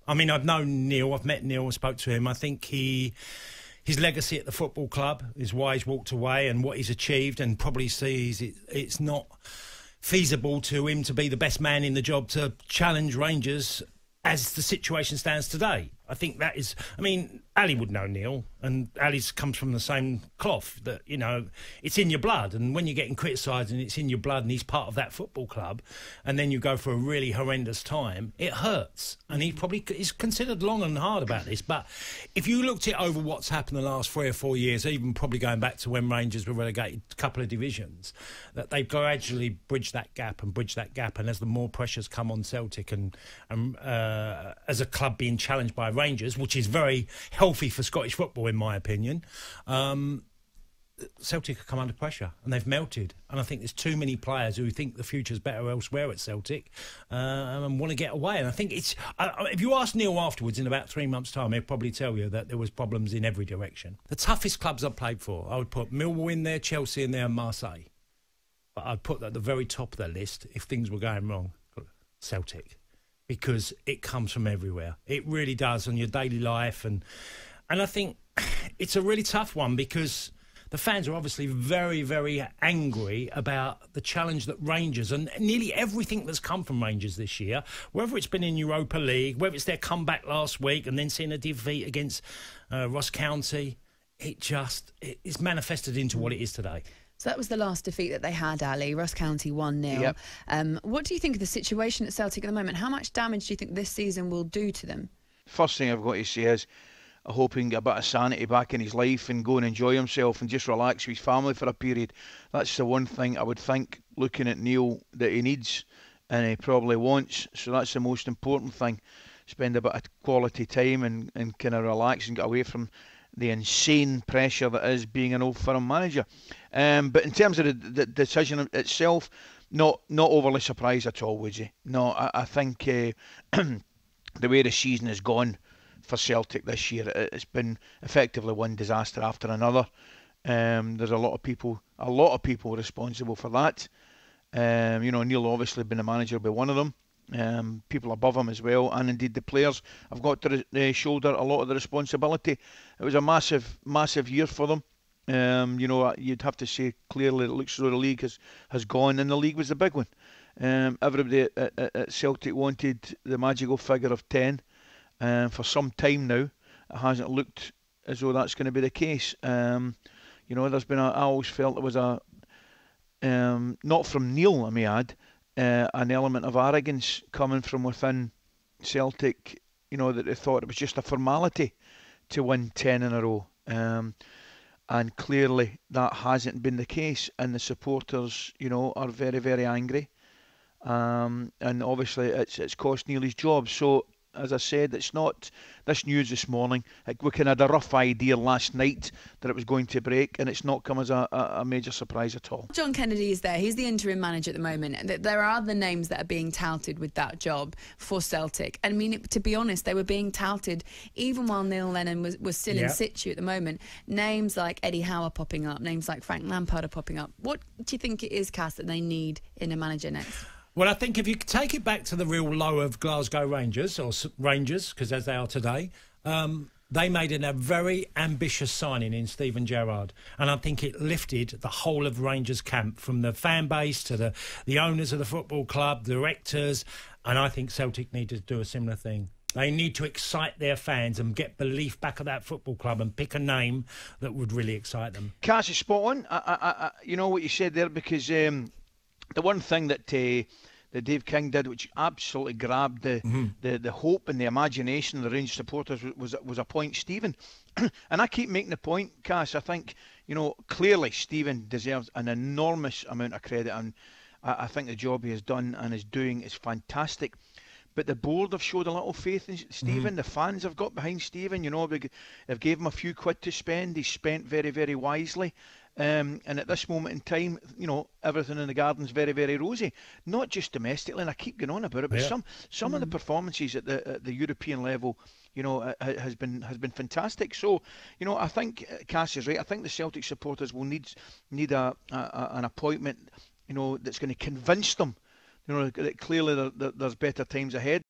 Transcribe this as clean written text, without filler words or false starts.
I mean, I've known Neil, I've met Neil, I spoke to him. I think his legacy at the football club is why he's walked away and what he's achieved, and probably sees it's not feasible to him to be the best man in the job to challenge Rangers as the situation stands today. I think that is... I mean, Ali would know Neil, and Ali's comes from the same cloth, that, you know, it's in your blood, and when you're getting criticised and it's in your blood and he's part of that football club, and then you go for a really horrendous time, it hurts. And he probably is considered long and hard about this, but if you looked it over what's happened the last 3 or 4 years, even probably going back to when Rangers were relegated a couple of divisions, that they've gradually bridged that gap, and as the more pressures come on Celtic and as a club being challenged by Rangers, which is very healthy for Scottish football, in my opinion, Celtic have come under pressure and they've melted. And I think there's too many players who think the future's better elsewhere at Celtic and want to get away. And I think it's... if you ask Neil afterwards, in about 3 months' time, he'll probably tell you that there was problems in every direction. The toughest clubs I've played for, I would put Millwall in there, Chelsea in there, and Marseille. But I'd put at the very top of the list, if things were going wrong, Celtic. Because it comes from everywhere. It really does, on your daily life. And I think it's a really tough one, because the fans are obviously very, very angry about the challenge that Rangers, and nearly everything that's come from Rangers this year, whether it's been in Europa League, whether it's their comeback last week and then seeing a defeat against Ross County, it's manifested into what it is today. So that was the last defeat that they had, Ali. Ross County 1-0. Yep. What do you think of the situation at Celtic at the moment? How much damage do you think this season will do to them? First thing I've got to say is I hope he can get a bit of sanity back in his life and go and enjoy himself and just relax with his family for a period. That's the one thing I would think, looking at Neil, that he needs and he probably wants. So that's the most important thing. Spend a bit of quality time and kind of relax and get away from the insane pressure that is being an Old Firm manager. But in terms of the decision itself, not overly surprised at all, would you? No, I think the way the season has gone for Celtic this year, it's been effectively one disaster after another. There's a lot of people responsible for that. Neil obviously being a manager will be one of them. People above him as well, and indeed the players have got to shoulder a lot of the responsibility. It was a massive year for them. You'd have to say clearly it looks as though the league has gone, and the league was the big one. Everybody at Celtic wanted the magical figure of 10. For some time now, it hasn't looked as though that's going to be the case. There's been I always felt there was not from Neil, I may add, an element of arrogance coming from within Celtic, that they thought it was just a formality to win 10 in a row. And clearly that hasn't been the case, and the supporters, are very, very angry. And obviously it's cost Neil his job. So, as I said, it's not this news this morning. We kind of had a rough idea last night that it was going to break, and it's not come as a major surprise at all. John Kennedy is there. He's the interim manager at the moment. There are other names that are being touted with that job for Celtic. I mean, to be honest, they were being touted even while Neil Lennon was still in situ at the moment. Names like Eddie Howe are popping up. Names like Frank Lampard are popping up. What do you think it is, Cass, that they need in a manager next? Well, I think if you take it back to the real low of Glasgow Rangers, or Rangers, because as they are today, they made a very ambitious signing in Steven Gerrard. And I think it lifted the whole of Rangers camp, from the fan base to the owners of the football club, directors. And I think Celtic need to do a similar thing. They need to excite their fans and get belief back at that football club and pick a name that would really excite them. Cass is spot on. You know what you said there, because the one thing that Dave King did, which absolutely grabbed the hope and the imagination of the Rangers supporters, was appoint Steven. And I keep making the point, Cass, I think, clearly Steven deserves an enormous amount of credit, and I think the job he has done and is doing is fantastic. But the board have showed a little faith in Steven. The fans have got behind Steven. They've gave him a few quid to spend. He's spent very, very wisely. And at this moment in time, everything in the garden's very, very rosy. Not just domestically, and I keep going on about it, but some of the performances at the European level, has been fantastic. So, I think Cass is right. I think the Celtic supporters will need an appointment, that's going to convince them, that clearly there's better times ahead.